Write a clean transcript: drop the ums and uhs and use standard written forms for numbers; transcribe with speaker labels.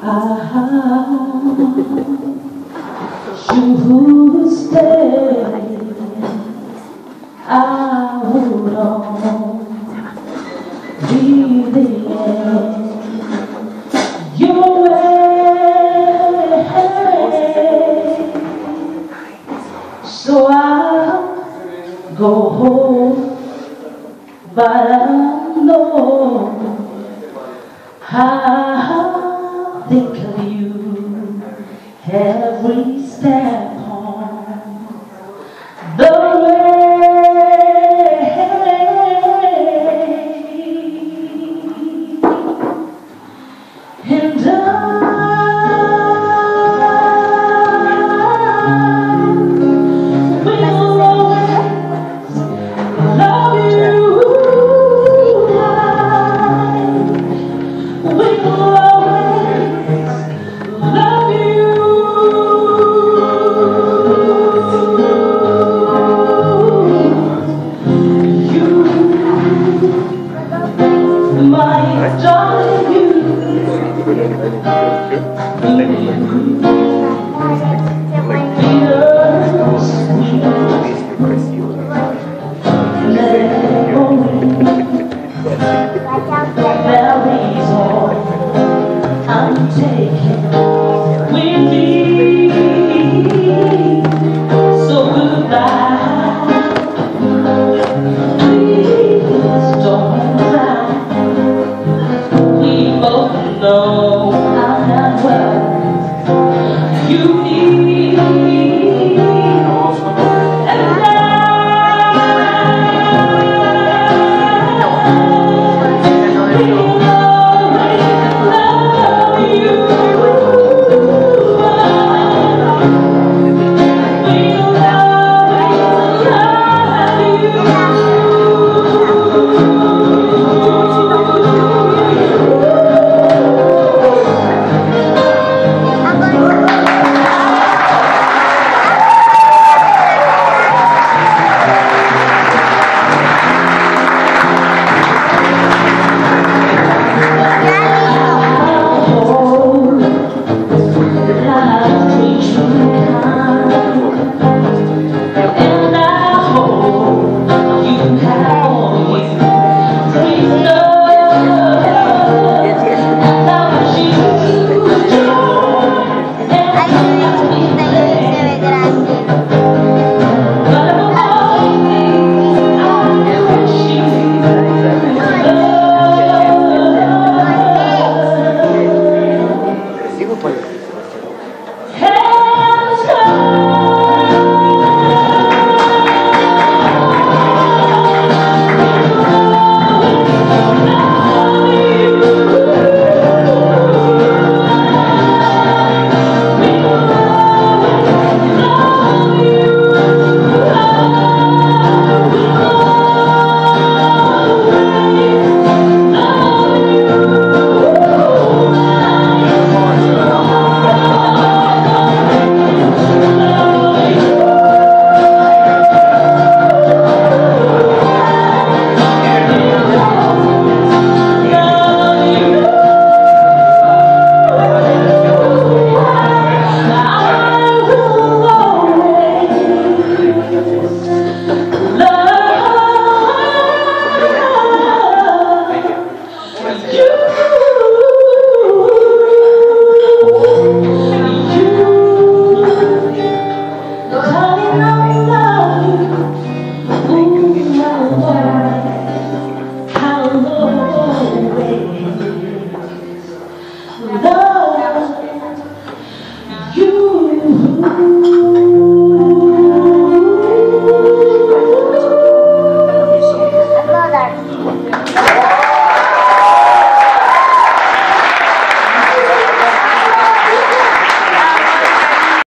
Speaker 1: should stay, I would on be the end. Your way, so I'll go home, but I know I think of you every step on the way, and my darling, Mary's all I'm taking with me. So goodbye, please don't cry. We both know I'm not well.